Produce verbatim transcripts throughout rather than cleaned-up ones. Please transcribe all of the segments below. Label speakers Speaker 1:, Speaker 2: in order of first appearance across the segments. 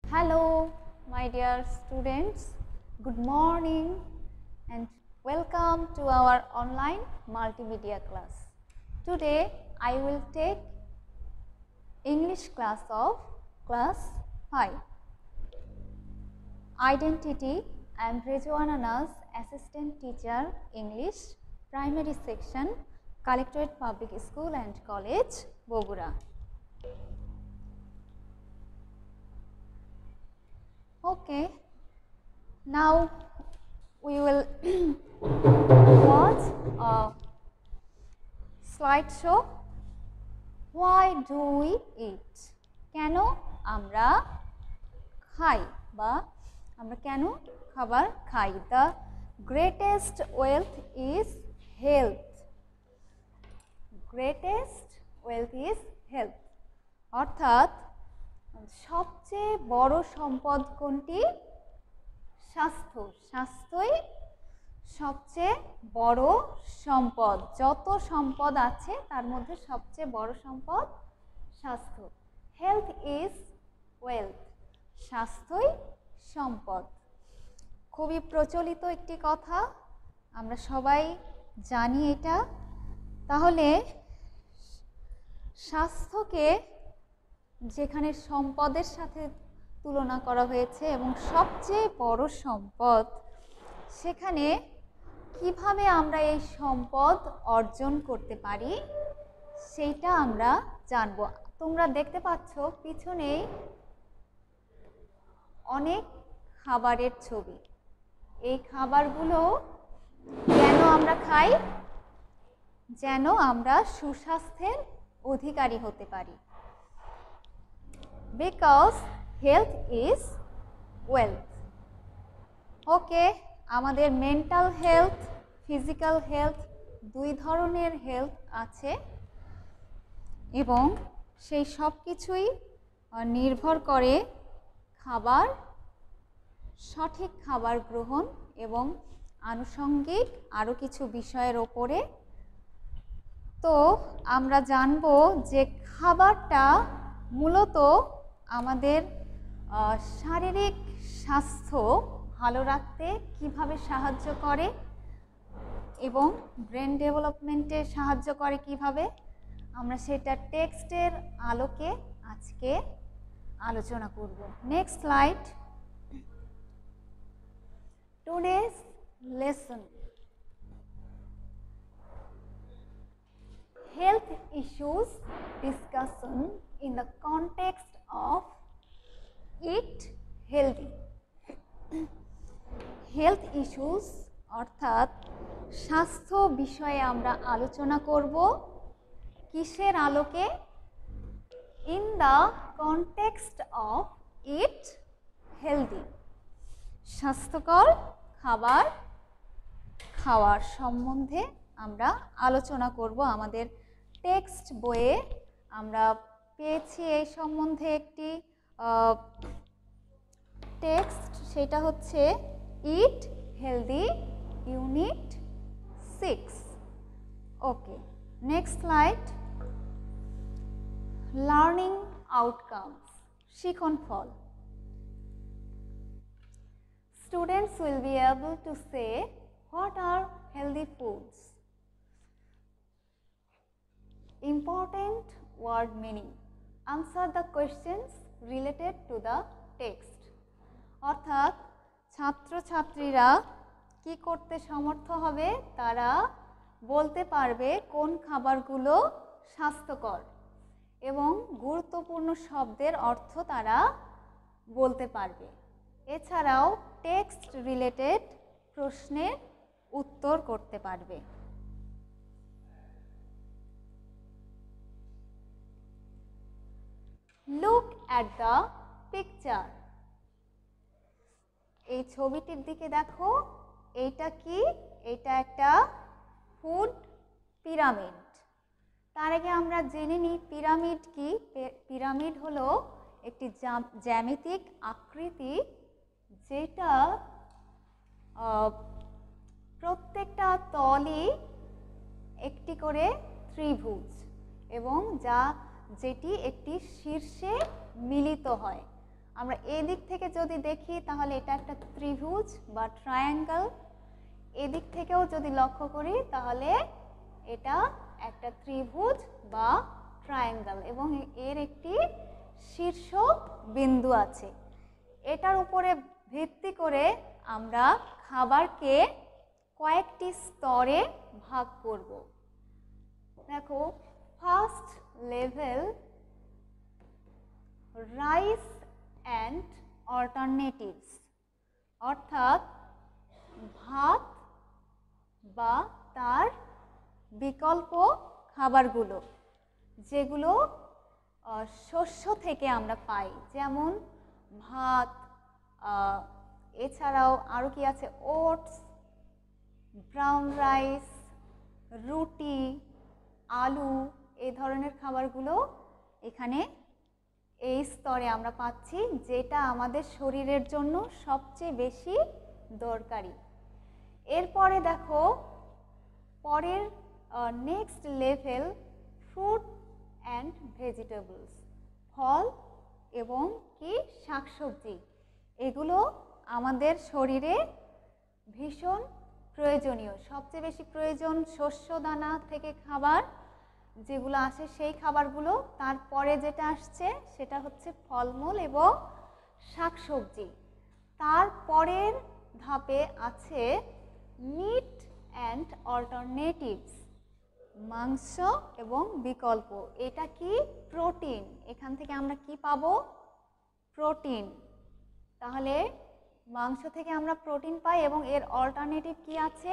Speaker 1: Hello, my dear students. Good morning and welcome to our online multimedia class. Today, I will take English class of class five. Identity. I am Rezwan Anas, Assistant Teacher, English, Primary Section, Collectorate Public School and College, Bogura. Okay, now we will watch a slideshow. Why do we eat? কেন আমরা খাই বা আমরা কেন খাবার খাই? The greatest wealth is health. Greatest wealth is health. অর্থাৎ সবচেয়ে বড় সম্পদ কোনটি? স্বাস্থ্য। স্বাস্থ্যই সবচেয়ে বড় সম্পদ। যত সম্পদ আছে তার মধ্যে সবচেয়ে বড় সম্পদ স্বাস্থ্য। Health is wealth. স্বাস্থ্যই সম্পদ। খুবই প্রচলিত একটি কথা, আমরা সবাই জানি এটা। তাহলে স্বাস্থ্যকে যেখানে সম্পদের সাথে তুলনা করা হয়েছে এবং সবচেয়ে বড় সম্পদ, সেখানে কিভাবে আমরা এই সম্পদ অর্জন করতে পারি সেইটা আমরা জানব। তোমরা দেখতে পাচ্ছ পিছনেই অনেক খাবারের ছবি। এই খাবারগুলো কেন আমরা খাই? যেন আমরা সুস্বাস্থ্যের অধিকারী হতে পারি। Because health is wealth. ওকে, আমাদের মেন্টাল হেলথ, ফিজিক্যাল হেলথ দুই ধরনের হেলথ আছে এবং সেই সব কিছুই নির্ভর করে খাবার, সঠিক খাবার গ্রহণ এবং আনুষঙ্গিক আরও কিছু বিষয়ের ওপরে। তো আমরা জানব যে খাবারটা মূলত আমাদের শারীরিক স্বাস্থ্য ভালো রাখতে কিভাবে সাহায্য করে এবং ব্রেন ডেভেলপমেন্টে সাহায্য করে কিভাবে, আমরা সেটা টেক্সটের আলোকে আজকে আলোচনা করব। Next slide. Today's lesson. Health issues discussion in the context of eat healthy. Health issues অর্থাৎ স্বাস্থ্য বিষয়ে আমরা আলোচনা করব কিসের আলোকে? In the context of eat healthy. স্বাস্থ্যকর খাবার খাওয়ার সম্বন্ধে আমরা আলোচনা করব। আমাদের টেক্সট বইয়ে আমরা পেয়েছি এই সম্বন্ধে একটি টেক্সট, সেটা হচ্ছে eat healthy unit six. Okay, next slide. Learning outcomes, শিখন ফল। Students will be able to say what are healthy foods. Important word meaning. Answer the questions related to the text. অর্থাৎ ছাত্রছাত্রীরা কি করতে সমর্থ হবে? তারা বলতে পারবে কোন খাবারগুলো স্বাস্থ্যকর এবং গুরুত্বপূর্ণ শব্দের অর্থ তারা বলতে পারবে। এছাড়াও টেক্সট রিলেটেড প্রশ্নের উত্তর করতে পারবে। Look at the picture. এই ছবিটির দিকে দেখো, এইটা কি? এটা একটা ফুড পিরামিড। তার আগে আমরা জেনে নিই পিরামিড কি। পিরামিড হলো একটি জ্যামিতিক আকৃতি যেটা প্রত্যেকটা তলই একটি করে ত্রিভুজ এবং যা যেটি একটি শীর্ষে মিলিত হয়। আমরা এই দিক থেকে যদি দেখি তাহলে এটা একটা ত্রিভুজ বা ট্রায়াঙ্গেল, এদিক থেকেও যদি লক্ষ্য করি তাহলে এটা একটা ত্রিভুজ বা ট্রায়াঙ্গেল এবং এর একটি শীর্ষ বিন্দু আছে। এটার উপরে ভিত্তি করে আমরা খাবারকে কয়েকটি স্তরে ভাগ করব। দেখো, first level rice and alternatives, অর্থাৎ ভাত বা তার বিকল্প খাবারগুলো, যেগুলো শস্য থেকে আমরা পাই, যেমন ভাত, এছাড়াও আরও কি আছে, ওটস, ব্রাউন রাইস, রুটি, আলু, এই ধরনের খাবারগুলো এখানে এই স্তরে আমরা পাচ্ছি, যেটা আমাদের শরীরের জন্য সবচেয়ে বেশি দরকারি। এরপরে দেখো, পরের next level fruit and vegetables, ফল এবং কি শাকসবজি, এগুলো আমাদের শরীরে ভীষণ প্রয়োজনীয়। সবচেয়ে বেশি প্রয়োজন শস্য দানা থেকে খাবার যেগুলো আসে সেই খাবারগুলো, তারপরে যেটা আসছে সেটা হচ্ছে ফলমূল এবং শাকসবজি। তারপরের ধাপে আছে মিট অ্যান্ড অল্টারনেটিভস, মাংস এবং বিকল্প। এটা কি? প্রোটিন। এখান থেকে আমরা কি পাবো? প্রোটিন। তাহলে মাংস থেকে আমরা প্রোটিন পাই এবং এর অল্টারনেটিভ কি আছে?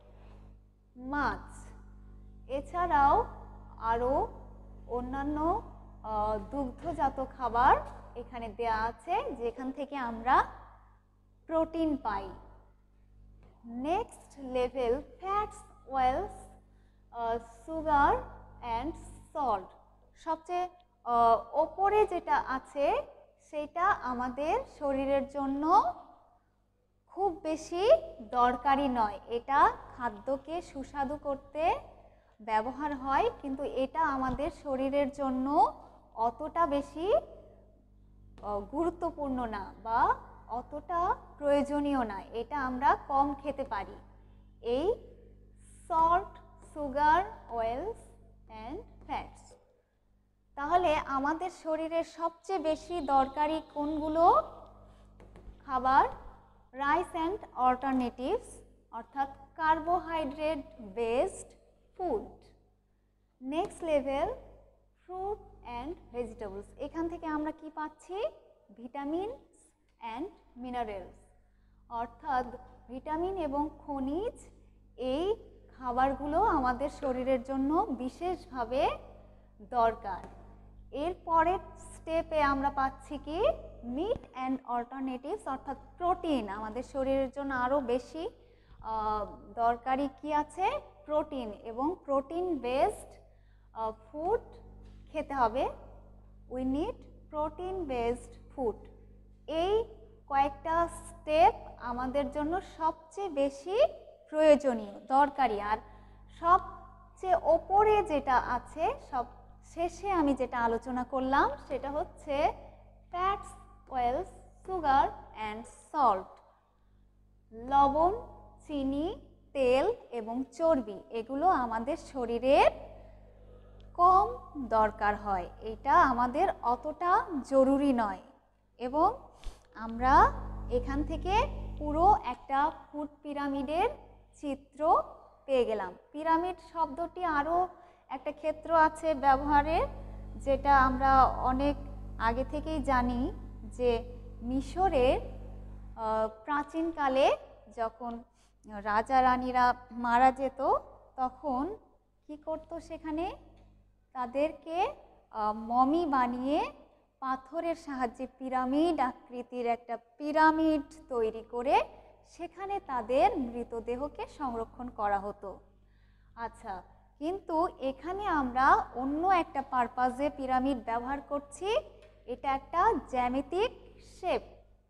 Speaker 1: মাছ। এছাড়াও আরও অন্যান্য দুগ্ধজাত খাবার এখানে দেয়া আছে, যেখান থেকে আমরা প্রোটিন পাই। Next level fats, oils, sugar and salt. সবচেয়ে ওপরে যেটা আছে সেটা আমাদের শরীরের জন্য খুব বেশি দরকারি নয়। এটা খাদ্যকে সুস্বাদু করতে ব্যবহার হয়, কিন্তু এটা আমাদের শরীরের জন্য অতটা বেশি গুরুত্বপূর্ণ না বা অতটা প্রয়োজনীয় না। এটা আমরা কম খেতে পারি। এই salt, sugar, oils and fats. তাহলে আমাদের শরীরের সবচেয়ে বেশি দরকারি কোনগুলো খাবার? রাইস অ্যান্ড অল্টারনেটিভস, অর্থাৎ carbohydrate based food. Next level fruit and vegetables. এখান থেকে আমরা কি পাচ্ছি? ভিটামিনস অ্যান্ড মিনারেলস, অর্থাৎ ভিটামিন এবং খনিজ। এই খাবারগুলো আমাদের শরীরের জন্য বিশেষভাবে দরকার। এর পরের স্টেপে আমরা পাচ্ছি কি? মিট অ্যান্ড অল্টারনেটিভস, অর্থাৎ প্রোটিন। আমাদের শরীরের জন্য আরও বেশি দরকারি কি আছে? প্রোটিন, এবং প্রোটিন বেসড ফুড খেতে হবে। We need protein based food. এই কয়েকটা স্টেপ আমাদের জন্য সবচেয়ে বেশি প্রয়োজনীয়, দরকারি। আর সবচেয়ে ওপরে যেটা আছে, সব শেষে আমি যেটা আলোচনা করলাম সেটা হচ্ছে fats, oils, sugar and salt. লবণ, চিনি, তেল এবং চর্বি, এগুলো আমাদের শরীরের কম দরকার হয়। এটা আমাদের অতটা জরুরি নয়। এবং আমরা এখান থেকে পুরো একটা ফুড পিরামিডের চিত্র পেয়ে গেলাম। পিরামিড শব্দটি আরও একটা ক্ষেত্র আছে ব্যবহারের, যেটা আমরা অনেক আগে থেকেই জানি যে মিশরের প্রাচীনকালে যখন রাজা রানীরা মারা যেত তখন কি করতো? সেখানে তাদেরকে মমি বানিয়ে পাথরের সাহায্যে পিরামিড আকৃতির একটা পিরামিড তৈরি করে সেখানে তাদের মৃতদেহকে সংরক্ষণ করা হতো। আচ্ছা, কিন্তু এখানে আমরা অন্য একটা পারপাজে পিরামিড ব্যবহার করছি। এটা একটা জ্যামিতিক শেপ।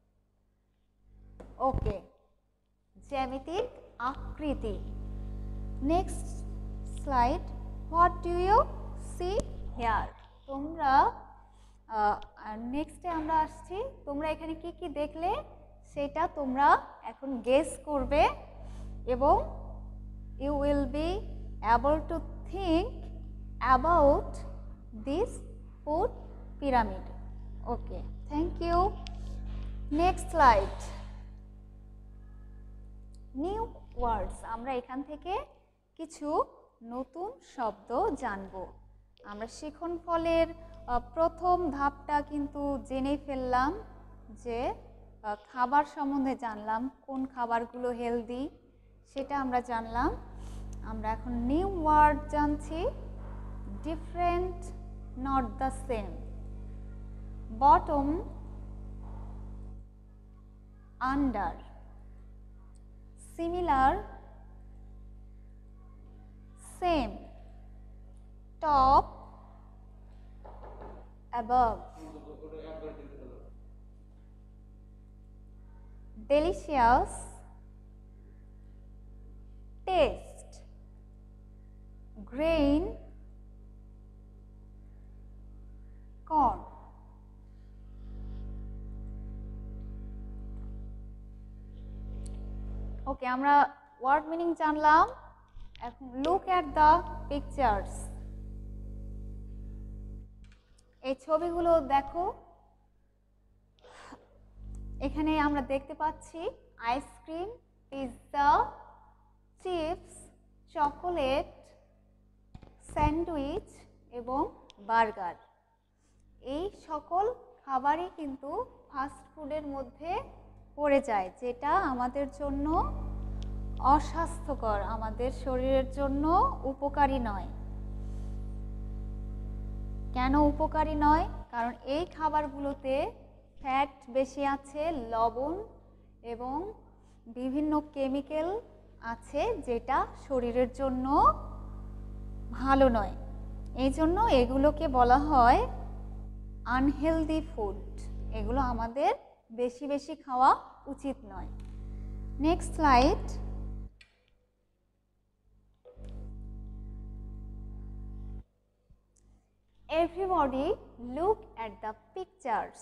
Speaker 1: ওকে, জ্যামিতিক আকৃতি। Next slide. What do you see here? তোমরা আর নেক্সটে আমরা আসছি, তোমরা এখানে কি কি দেখলে সেটা তোমরা এখন গেস করবে এবং you will be able to think about this food pyramid. Okay, thank you. Next slide, new words. আমরা এখান থেকে কিছু নতুন শব্দ জানব। আমরা শিখন ফলের প্রথম ধাপটা কিন্তু জেনে ফেললাম, যে খাবার সম্বন্ধে জানলাম, কোন খাবারগুলো হেলদি সেটা আমরা জানলাম। আমরা এখন নিউ ওয়ার্ড জানছি, different, not the same, bottom, under, similar, same, top, above, delicious, taste, grain, corn. Okay, আমরা ওয়ার্ড মিনিং জানলাম। এখন লুক অ্যাট দ্য পিকচার্স। এই ছবিগুলো দেখো, এখানে আমরা দেখতে পাচ্ছি ice cream, pizza, chips, chocolate, sandwich এবং বার্গার। এই সকল খাবারই কিন্তু ফাস্ট ফুডের মধ্যে পড়ে যায়, যেটা আমাদের জন্য অস্বাস্থ্যকর, আমাদের শরীরের জন্য উপকারী নয়। কেন উপকারী নয়? কারণ এই খাবারগুলোতে ফ্যাট বেশি আছে, লবণ এবং বিভিন্ন কেমিক্যাল আছে, যেটা শরীরের জন্য ভালো নয়। এই জন্য এগুলোকে বলা হয় আনহেলদি ফুড। এগুলো আমাদের বেশি বেশি খাওয়া উচিত নয়। Next slide, everybody look at the pictures.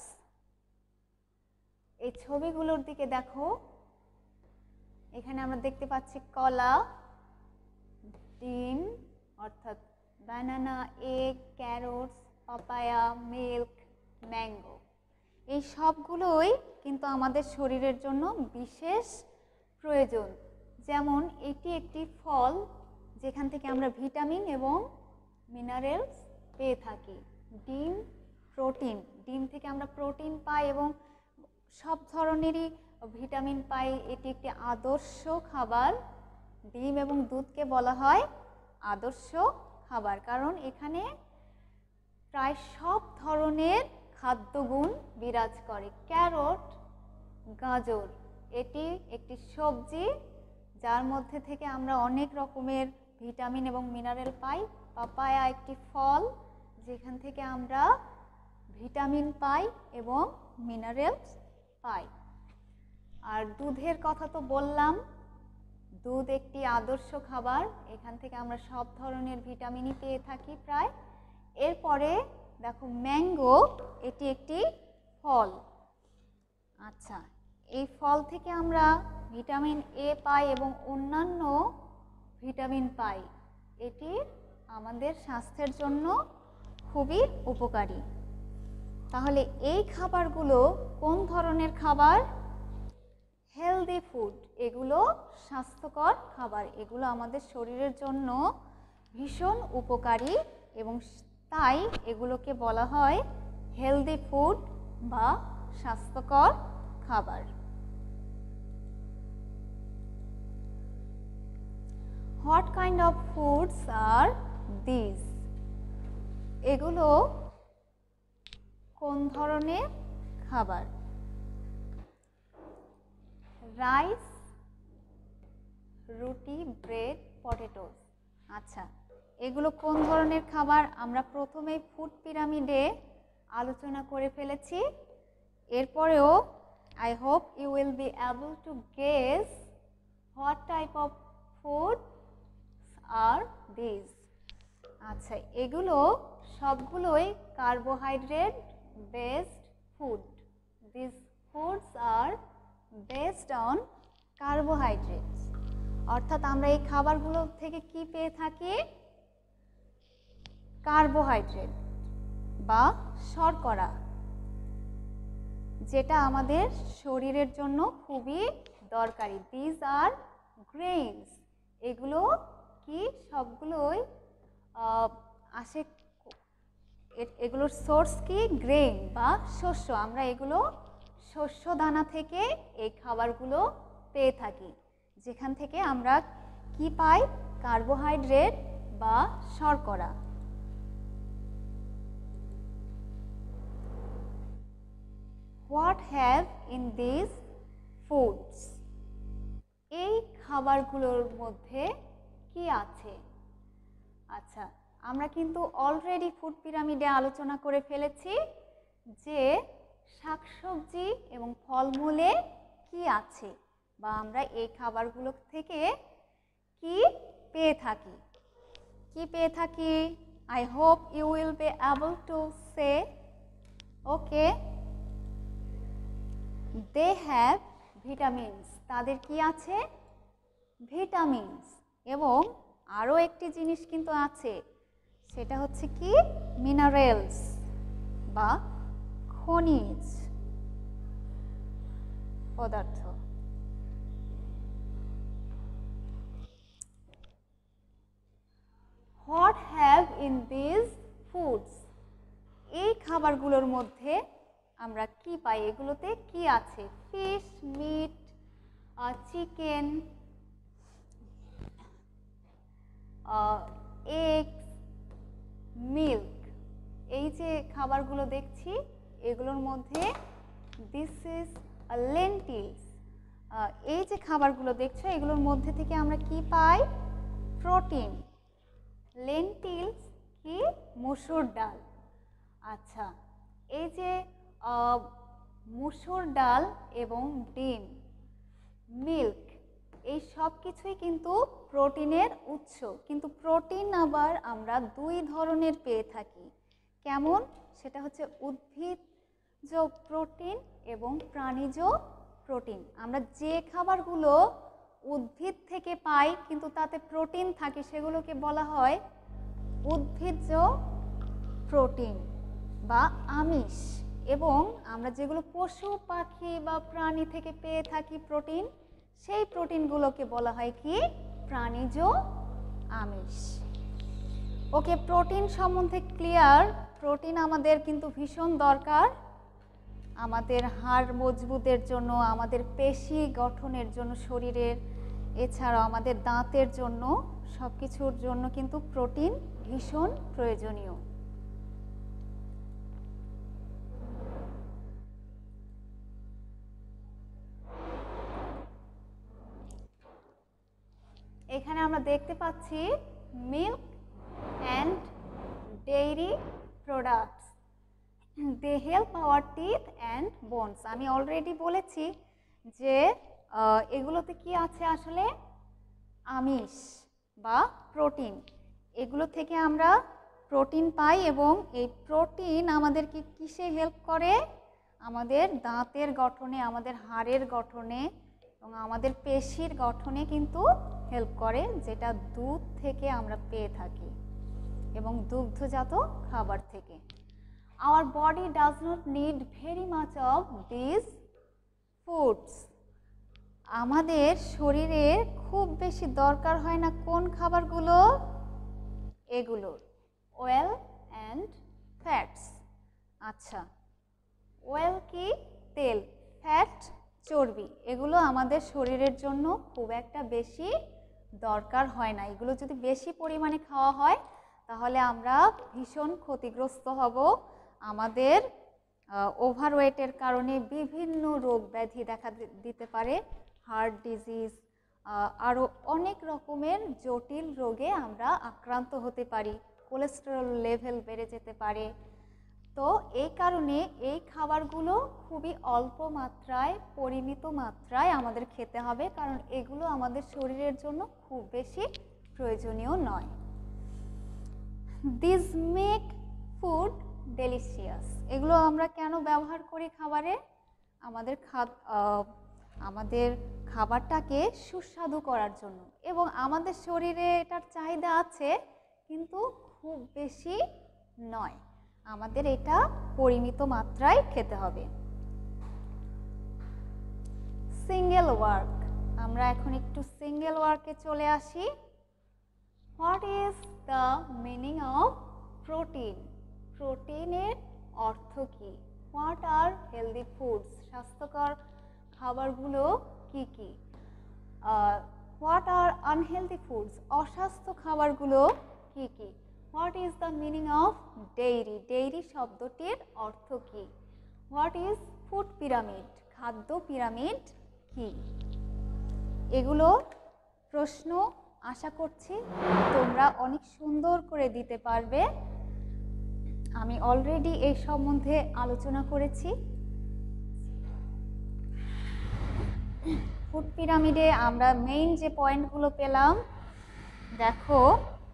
Speaker 1: এই ছবিগুলোর দিকে দেখো। এখানে আমরা দেখতে পাচ্ছি কলা, ডিম অর্থাৎ banana, egg, carrots, papaya, milk, mango. এই সবগুলোই কিন্তু আমাদের শরীরের জন্য বিশেষ প্রয়োজন। যেমন এটি একটি ফল, যেখান থেকে আমরা ভিটামিন এবং মিনারেলস পেয়ে থাকি। ডিম, প্রোটিন, ডিম থেকে আমরা প্রোটিন পাই এবং সব ধরনেরই ভিটামিন পাই। এটি একটি আদর্শ খাবার। ডিম এবং দুধকে বলা হয় আদর্শ খাবার, কারণ এখানে প্রায় সব ধরনের খাদ্যগুণ বিরাজ করে। ক্যারট, গাজর, এটি একটি সবজি যার মধ্যে থেকে আমরা অনেক রকমের ভিটামিন এবং মিনারেল পাই। পাপায়া একটি ফল, যেখান থেকে আমরা ভিটামিন পাই এবং মিনারেলস পাই। আর দুধের কথা তো বললাম, দুধ একটি আদর্শ খাবার, এখান থেকে আমরা সব ধরনের ভিটামিনই পেয়ে থাকি প্রায়। এরপরে দেখো ম্যাঙ্গো, এটি একটি ফল। আচ্ছা, এই ফল থেকে আমরা ভিটামিন এ পাই এবং অন্যান্য ভিটামিন পাই। এটি আমাদের স্বাস্থ্যের জন্য খুবই উপকারী। তাহলে এই খাবারগুলো কোন ধরনের খাবার? Healthy food. এগুলো স্বাস্থ্যকর খাবার, এগুলো আমাদের শরীরের জন্য ভীষণ উপকারী এবং তাই এগুলোকে বলা হয় হেলদি ফুড বা স্বাস্থ্যকর খাবার। What kind of foods are these? এগুলো কোন ধরনের খাবার? রাইস, রুটি, ব্রেড, পটেটোস। আচ্ছা, এগুলো কোন ধরনের খাবার? আমরা প্রথমেই ফুড পিরামিডে আলোচনা করে ফেলেছি। এরপরেও I hope you will be able to guess what type of food are this. আচ্ছা, এগুলো সবগুলোই carbohydrate based food. These foods are based on carbohydrates. অর্থাৎ আমরা এই খাবারগুলো থেকে কি পেয়ে থাকি? কার্বোহাইড্রেট বা শর্করা, যেটা আমাদের শরীরের জন্য খুবই দরকারি। দিস আর গ্রেইনস, এগুলো কি সবগুলোই আসে, এগুলোর সোর্স কি? গ্রেইন বা শস্য। আমরা এগুলো শস্য দানা থেকে এই খাবারগুলো পেয়ে থাকি, যেখান থেকে আমরা কি পাই? কার্বোহাইড্রেট বা শর্করা। What have in these foods? এই খাবারগুলোর মধ্যে কি আছে? আচ্ছা, আমরা কিন্তু অলরেডি ফুড পিরামিডে আলোচনা করে ফেলেছি যে শাকসবজি এবং ফলমূলে কি আছে, বা আমরা এই খাবারগুলো থেকে কি পেয়ে থাকি। কি পেয়ে থাকি? I hope you will be able to say, okay, they have vitamins. তাদের কি আছে? ভিটামিনস। এবং আরও একটি জিনিস কিন্তু আছে, সেটা হচ্ছে কি? মিনারেলস বা খনিজ পদার্থ। What have in these foods? এই খাবারগুলোর মধ্যে আমরা কি পাই? এগুলোতে কি আছে? Fish, meat, chicken, eggs, milk. এই যে খাবারগুলো দেখছি এগুলোর মধ্যে দিস ইজ লেন্টিলস। এই যে খাবারগুলো দেখছো এগুলোর মধ্যে থেকে আমরা কি পাই? প্রোটিন। লেন্টিলস কি? মসুর ডাল। আচ্ছা, এই যে মসুর ডাল এবং ডিম, মিল্ক, এই সব কিছুই কিন্তু প্রোটিনের উৎস। কিন্তু প্রোটিন আবার আমরা দুই ধরনের পেয়ে থাকি। কেমন? সেটা হচ্ছে উদ্ভিজ্জ প্রোটিন এবং প্রাণীজ প্রোটিন। আমরা যে খাবারগুলো উদ্ভিদ থেকে পাই কিন্তু তাতে প্রোটিন থাকে সেগুলোকে বলা হয় উদ্ভিজ্জ প্রোটিন বা আমিষ। এবং আমরা যেগুলো পশু পাখি বা প্রাণী থেকে পেয়ে থাকি প্রোটিন, সেই প্রোটিনগুলোকে বলা হয় কি? প্রাণীজ আমিষ। ওকে, প্রোটিন সম্বন্ধে ক্লিয়ার। প্রোটিন আমাদের কিন্তু ভীষণ দরকার আমাদের হাড় মজবুতের জন্য, আমাদের পেশি গঠনের জন্য শরীরের, এছাড়াও আমাদের দাঁতের জন্য, সব কিছুর জন্য কিন্তু প্রোটিন ভীষণ প্রয়োজনীয়। এখানে আমরা দেখতে পাচ্ছি milk and dairy products, they help our teeth and bones. আমি অলরেডি বলেছি যে এগুলোতে কি আছে? আসলে আমিষ বা প্রোটিন। এগুলো থেকে আমরা প্রোটিন পাই এবং এই প্রোটিন আমাদেরকে কিসে হেল্প করে? আমাদের দাঁতের গঠনে, আমাদের হাড়ের গঠনে এবং আমাদের পেশির গঠনে কিন্তু হেল্প করে, যেটা দুধ থেকে আমরা পেয়ে থাকি এবং দুগ্ধজাত খাবার থেকে। Our body does not need very much of these foods. আমাদের শরীরের খুব বেশি দরকার হয় না কোন খাবারগুলো? এগুলোর, oil and fats. আচ্ছা, oil কি? তেল, ফ্যাট চর্বি। এগুলো আমাদের শরীরের জন্য খুব একটা বেশি দরকার হয় না। এগুলো যদি বেশি পরিমাণে খাওয়া হয় তাহলে আমরা ভীষণ ক্ষতিগ্রস্ত হব। আমাদের ওভারওয়েটের কারণে বিভিন্ন রোগ ব্যাধি দেখা দিতে পারে, হার্ট ডিজিজ, আরও অনেক রকমের জটিল রোগে আমরা আক্রান্ত হতে পারি, কোলেস্টেরল লেভেল বেড়ে যেতে পারে। তো এই কারণে এই খাবারগুলো খুবই অল্প মাত্রায়, পরিমিত মাত্রায় আমাদের খেতে হবে, কারণ এগুলো আমাদের শরীরের জন্য খুব বেশি প্রয়োজনীয় নয়। These make food delicious. এগুলো আমরা কেন ব্যবহার করি খাবারে? আমাদের খা আমাদের খাবারটাকে সুস্বাদু করার জন্য, এবং আমাদের শরীরে এটার চাহিদা আছে কিন্তু খুব বেশি নয়, আমাদের এটা পরিমিত মাত্রায় খেতে হবে। সিঙ্গেল ওয়ার্ক, আমরা এখন একটু সিঙ্গেল ওয়ার্কে চলে আসি। What is the meaning of protein? প্রোটিনের অর্থ কি? What are healthy foods? স্বাস্থ্যকর খাবারগুলো কি কি? What are unhealthy foods? অস্বাস্থ্য খাবারগুলো কি কি? What is the meaning of dairy? Dairy শব্দটির অর্থ কি? What is food pyramid? খাদ্য পিরামিড কি? এগুলো প্রশ্ন আশা করছি তোমরা অনেক সুন্দর করে দিতে পারবে। আমি অলরেডি এই সম্বন্ধে আলোচনা করেছি। ফুড পিরামিডে আমরা মেইন যে পয়েন্টগুলো পেলাম, দেখো,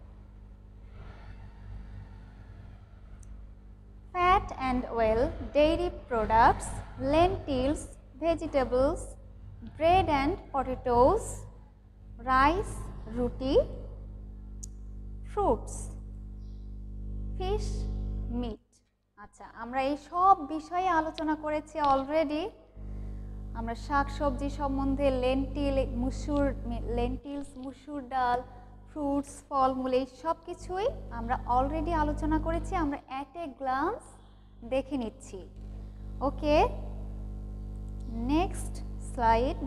Speaker 1: fat and oil, dairy products, lentils, vegetables, bread and potatoes, rice, roti, fruits, fish, meat. আচ্ছা, আমরা এই সব বিষয়ে আলোচনা করেছি অলরেডি। আমরা শাক সবজি সম্বন্ধে লেন্টিল মুসুর লেন্টিলস মুসুর ডাল, ফ্রুটস, ফলমূল, এই সব কিছুই আমরা অলরেডি আলোচনা করেছি। আমরা অ্যাট এ গ্লান্স দেখে নিচ্ছি। ওকে, নেক্সট স্লাইড।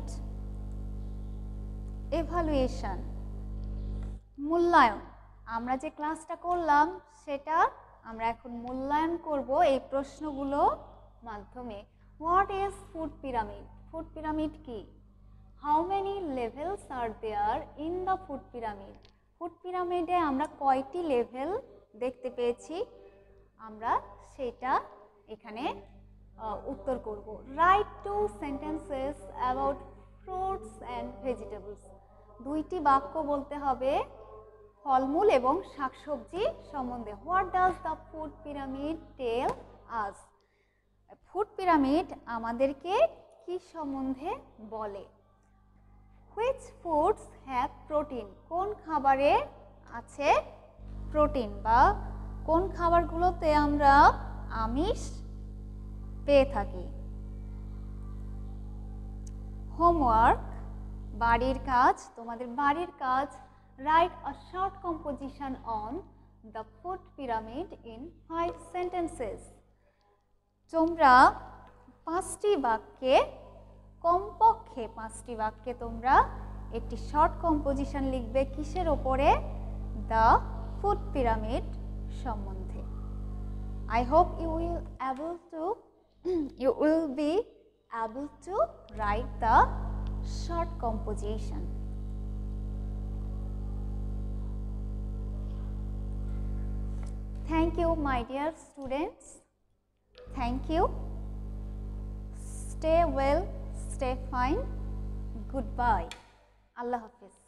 Speaker 1: এভালুয়েশন, মূল্যায়ন। আমরা যে ক্লাসটা করলাম সেটা আমরা এখন মূল্যায়ন করব এই প্রশ্নগুলো মাধ্যমে। What is food pyramid? Food pyramid কি? How many levels are there in the food pyramid? Food পিরামিডে আমরা কয়টি লেভেল দেখতে পেয়েছি, আমরা সেটা এখানে উত্তর করব। Write two sentences about fruits and vegetables. দুইটি বাক্য বলতে হবে ফলমূল এবং শাকসবজি সম্বন্ধে। What does the food pyramid tell us? Food pyramid আমাদেরকে কি সম্বন্ধে বলে? Which foods have protein? কোন খাবারে আছে প্রোটিন, বা কোন খাবারগুলোতে আমরা আমিষ পেয়ে থাকি? হোমওয়ার্ক, বাড়ির কাজ, তোমাদের বাড়ির কাজ। Write a short composition on the food pyramid in five sentences. তোমরা পাঁচটি বাক্যে, কমপক্ষে পাঁচটি বাক্যে তোমরা একটি শর্ট কম্পোজিশন লিখবে কিসের ওপরে? দ্য ফুড পিরামিড সম্বন্ধে। I hope you will able to you will be able to write the short composition. Thank you, my dear students. Thank you. Stay well, stay fine. Goodbye. Allah Hafiz.